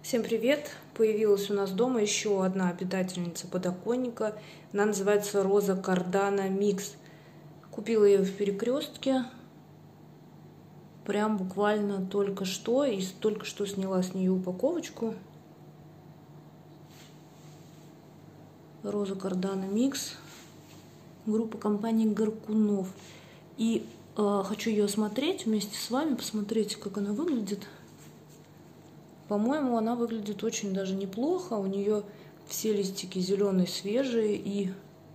Всем привет! Появилась у нас дома еще одна обитательница подоконника. Она называется Роза Кардана Микс. Купила ее в Перекрестке. Прям буквально только что. И только что сняла с нее упаковочку. Роза Кардана Микс. Группа компании Горкунов. И хочу ее осмотреть вместе с вами. Посмотреть, как она выглядит. По-моему, она выглядит очень даже неплохо. У нее все листики зеленые, свежие. И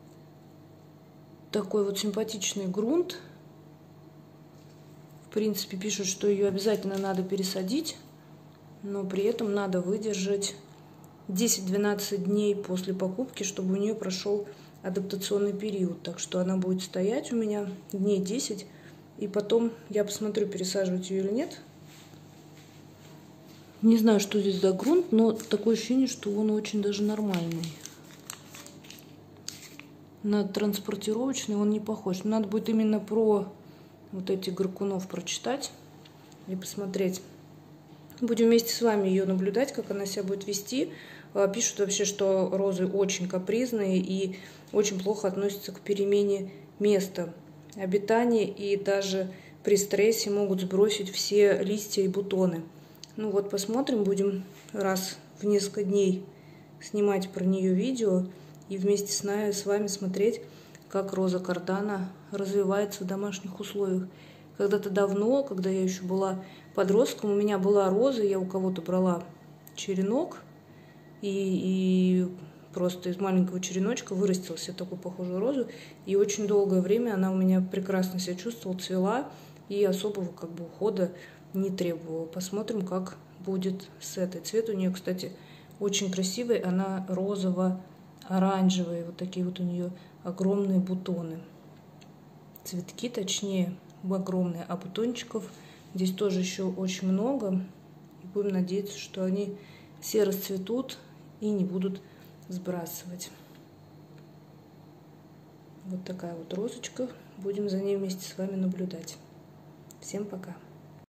такой вот симпатичный грунт. В принципе, пишут, что ее обязательно надо пересадить. Но при этом надо выдержать 10-12 дней после покупки, чтобы у нее прошел адаптационный период. Так что она будет стоять у меня дней 10. И потом я посмотрю, пересаживать ее или нет. Не знаю, что здесь за грунт, но такое ощущение, что он очень даже нормальный. На транспортировочный он не похож. Надо будет именно про вот эти Горкунов прочитать и посмотреть. Будем вместе с вами ее наблюдать, как она себя будет вести. Пишут вообще, что розы очень капризные и очень плохо относятся к перемене места обитания. И даже при стрессе могут сбросить все листья и бутоны. Ну вот, посмотрим, будем раз в несколько дней снимать про нее видео и вместе с вами смотреть, как Роза Кардана развивается в домашних условиях. Когда-то давно, когда я еще была подростком, у меня была роза, я у кого-то брала черенок, и просто из маленького череночка вырастила себе такую похожую розу, и очень долгое время она у меня прекрасно себя чувствовала, цвела, и особого ухода не требовала. Посмотрим, как будет с этой. Цвет у нее, кстати, очень красивый. Она розово-оранжевая. Вот такие вот у нее огромные бутоны. Цветки, точнее, огромные. А бутончиков здесь тоже еще очень много. И будем надеяться, что они все расцветут и не будут сбрасывать. Вот такая вот розочка. Будем за ней вместе с вами наблюдать. Всем пока!